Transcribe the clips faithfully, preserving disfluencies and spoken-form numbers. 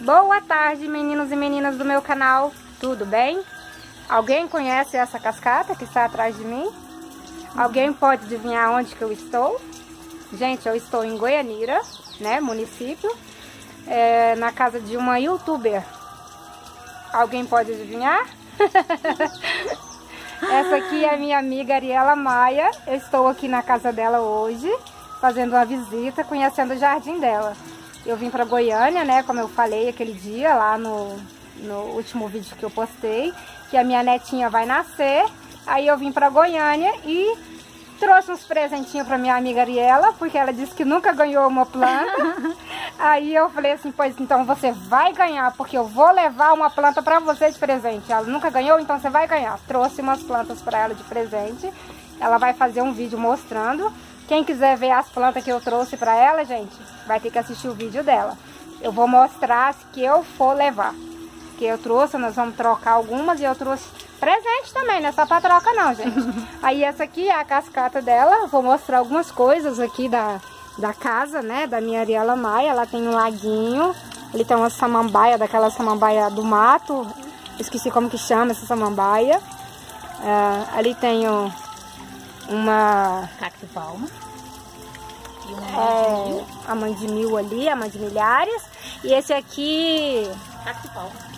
Boa tarde, meninos e meninas do meu canal, tudo bem? Alguém conhece essa cascata que está atrás de mim? Alguém pode adivinhar onde que eu estou? Gente, eu estou em Goianira, né, município, é, na casa de uma youtuber. Alguém pode adivinhar? Essa aqui é a minha amiga Ariela Maia. Eu estou aqui na casa dela hoje, fazendo uma visita, conhecendo o jardim dela. Eu vim para Goiânia, né, como eu falei aquele dia lá no, no último vídeo que eu postei, que a minha netinha vai nascer. Aí eu vim para Goiânia e trouxe uns presentinhos para minha amiga Ariela, porque ela disse que nunca ganhou uma planta. Aí eu falei assim, pois então você vai ganhar, porque eu vou levar uma planta para você de presente. Ela nunca ganhou, então você vai ganhar. Trouxe umas plantas para ela de presente. Ela vai fazer um vídeo mostrando. Quem quiser ver as plantas que eu trouxe para ela, gente, vai ter que assistir o vídeo dela. Eu vou mostrar as que eu for levar. Que eu trouxe, nós vamos trocar algumas e eu trouxe presente também, não é só para troca não, gente. Aí essa aqui é a cascata dela. Vou mostrar algumas coisas aqui da, da casa, né, da minha Ariela Maia. Ela tem um laguinho, ali tem uma samambaia, daquela samambaia do mato. Esqueci como que chama essa samambaia. É, ali tem um, uma... cacto palma. E uma é, a mãe de mil ali, a mãe de milhares. E esse aqui... cacto palma.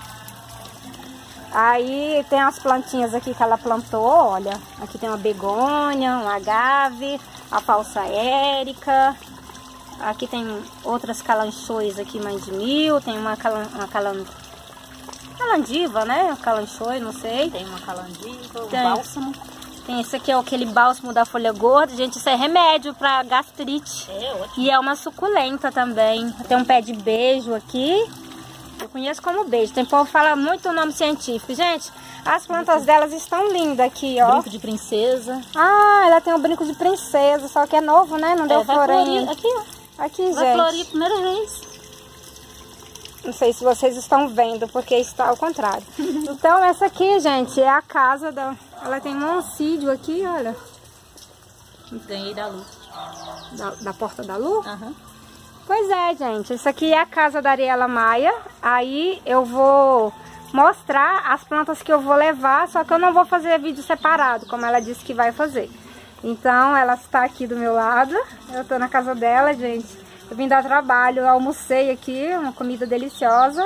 Aí tem as plantinhas aqui que ela plantou, olha. Aqui tem uma begônia, um agave, a falsa érica. Aqui tem outras calanchões aqui, mais de mil. Tem uma, calan, uma calan, calandiva, né? Calanchoi, não sei. Tem uma calandiva, um tem, bálsamo. Tem esse aqui, é aquele bálsamo da folha gorda. Gente, isso é remédio pra gastrite. É ótimo. E é uma suculenta também. Tem um pé de beijo aqui. Eu conheço como beijo. Tem povo que fala muito o nome científico. Gente, as plantas delas estão lindas aqui, ó. Brinco de princesa. Ah, ela tem um brinco de princesa, só que é novo, né? Não deu é, flor ainda. Aqui, ó. Aqui, gente. Vai florir a primeira vez. Não sei se vocês estão vendo, porque está ao contrário. Então, essa aqui, gente, é a casa da... Ela tem um oncídio aqui, olha. Ganhei da luz. Da, da porta da luz? Aham. Uhum. Pois é, gente, isso aqui é a casa da Ariela Maia. Aí eu vou mostrar as plantas que eu vou levar, só que eu não vou fazer vídeo separado, como ela disse que vai fazer. Então, ela está aqui do meu lado, eu tô na casa dela, gente. Eu vim dar trabalho, eu almocei aqui, uma comida deliciosa.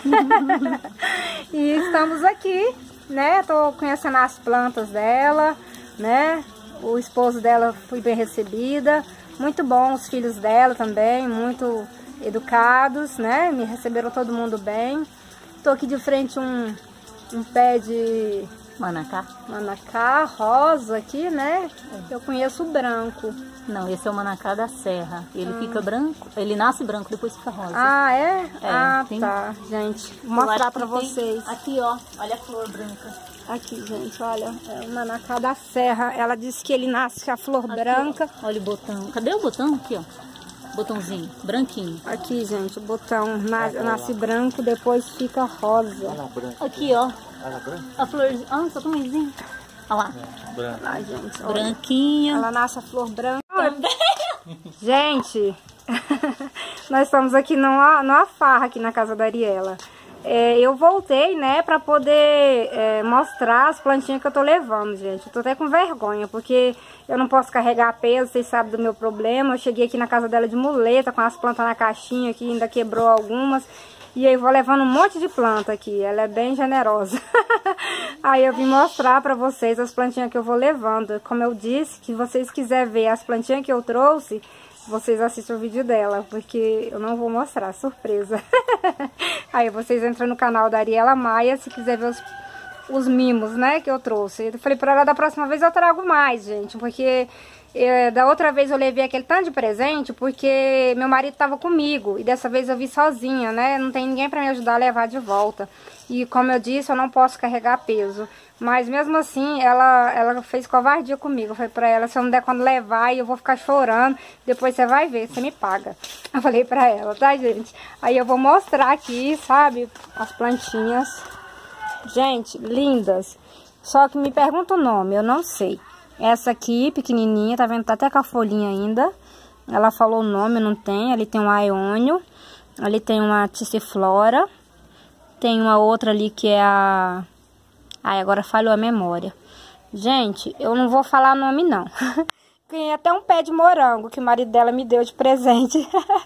E estamos aqui, né, tô conhecendo as plantas dela, né. O esposo dela foi bem recebida. Muito bom, os filhos dela também, muito educados, né? Me receberam todo mundo bem. Tô aqui de frente um, um pé de manacá. Manacá rosa aqui, né? Eu conheço o branco. Não, esse é o manacá da serra. Ele hum. fica branco, ele nasce branco, depois fica rosa. Ah, é? é ah, tem... tá, gente. Vou mostrar pra vocês. Tem... Aqui, ó, olha a flor branca. Aqui, gente, olha, é o manacá da serra. Ela disse que ele nasce com a flor aqui, branca. Ó, olha o botão. Cadê o botão? Aqui, ó. Botãozinho, branquinho. Aqui, gente, o botão nasce, nasce branco, depois fica rosa. Aqui, ó. A florzinha. Ah, só tamanhozinho. Olha lá. Olha lá, gente. Olha. Branquinho. Ela nasce a flor branca. Gente, nós estamos aqui numa, numa farra aqui na casa da Ariela. É, eu voltei, né, pra poder é, mostrar as plantinhas que eu tô levando, gente. Eu tô até com vergonha, porque eu não posso carregar peso, vocês sabem do meu problema. Eu cheguei aqui na casa dela de muleta, com as plantas na caixinha aqui, ainda quebrou algumas. E aí vou levando um monte de planta aqui, ela é bem generosa. Aí eu vim mostrar pra vocês as plantinhas que eu vou levando. Como eu disse, que vocês quiserem ver as plantinhas que eu trouxe, vocês assistem o vídeo dela, porque eu não vou mostrar, surpresa. Aí vocês entram no canal da Ariela Maia, se quiser ver os, os mimos, né, que eu trouxe. Eu falei pra ela, da próxima vez eu trago mais, gente, porque eu, da outra vez eu levei aquele tanto de presente, porque meu marido tava comigo, e dessa vez eu vim sozinha, né, não tem ninguém pra me ajudar a levar de volta. E como eu disse, eu não posso carregar peso. Mas mesmo assim, ela, ela fez covardia comigo. Eu falei pra ela, se eu não der quando levar, eu vou ficar chorando. Depois você vai ver, você me paga. Eu falei pra ela, tá, gente? Aí eu vou mostrar aqui, sabe, as plantinhas. Gente, lindas. Só que me pergunta o nome, eu não sei. Essa aqui, pequenininha, tá vendo? Tá até com a folhinha ainda. Ela falou o nome, não tem. Ali tem um aiônio. Ali tem uma Tissiflora. Tem uma outra ali que é a... Ai, agora falhou a memória. Gente, eu não vou falar nome não. Ganhei até um pé de morango que o marido dela me deu de presente.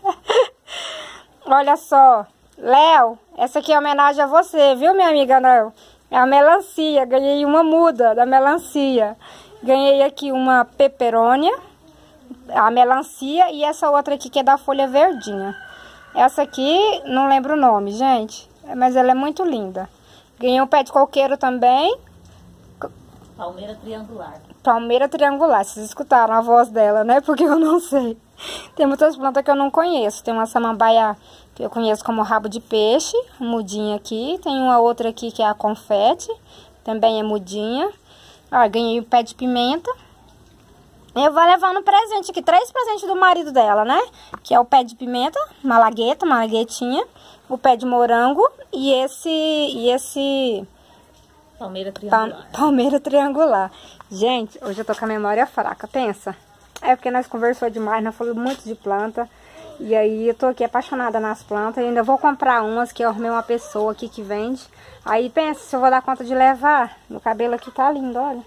Olha só. Léo, essa aqui é homenagem a você, viu, minha amiga Léo? É a melancia. Ganhei uma muda da melancia. Ganhei aqui uma peperônia, a melancia, e essa outra aqui que é da folha verdinha. Essa aqui, não lembro o nome, gente, mas ela é muito linda. Ganhei um pé de coqueiro também. Palmeira triangular. Palmeira triangular, vocês escutaram a voz dela, né? Porque eu não sei. Tem muitas plantas que eu não conheço. Tem uma samambaia que eu conheço como rabo de peixe, mudinha aqui. Tem uma outra aqui que é a confete, também é mudinha. Ó, ganhei um pé de pimenta. Eu vou levar no presente aqui, três presentes do marido dela, né? Que é o pé de pimenta, malagueta, malaguetinha, o pé de morango e esse... E esse... Palmeira triangular. Pa, palmeira triangular. Gente, hoje eu tô com a memória fraca, pensa. É porque nós conversamos demais, nós falamos muito de planta. E aí eu tô aqui apaixonada nas plantas. E ainda vou comprar umas que eu arrumei uma pessoa aqui que vende. Aí pensa se eu vou dar conta de levar. Meu cabelo aqui tá lindo, olha.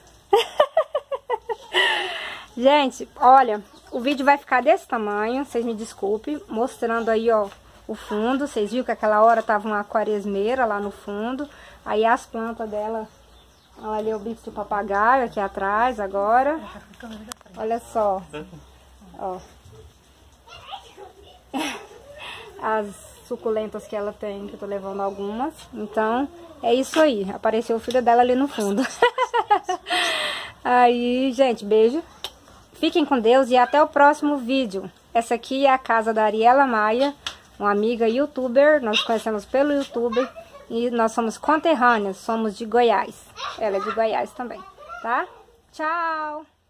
Gente, olha, o vídeo vai ficar desse tamanho, vocês me desculpem, mostrando aí, ó, o fundo. Vocês viram que aquela hora tava uma quaresmeira lá no fundo. Aí as plantas dela, olha ali o bico do papagaio aqui atrás agora. Olha só, ó. As suculentas que ela tem, que eu tô levando algumas. Então, é isso aí. Apareceu o filho dela ali no fundo. Aí, gente, beijo. Fiquem com Deus e até o próximo vídeo. Essa aqui é a casa da Ariela Maia, uma amiga youtuber. Nós conhecemos pelo YouTube e nós somos conterrâneas, somos de Goiás. Ela é de Goiás também, tá? Tchau!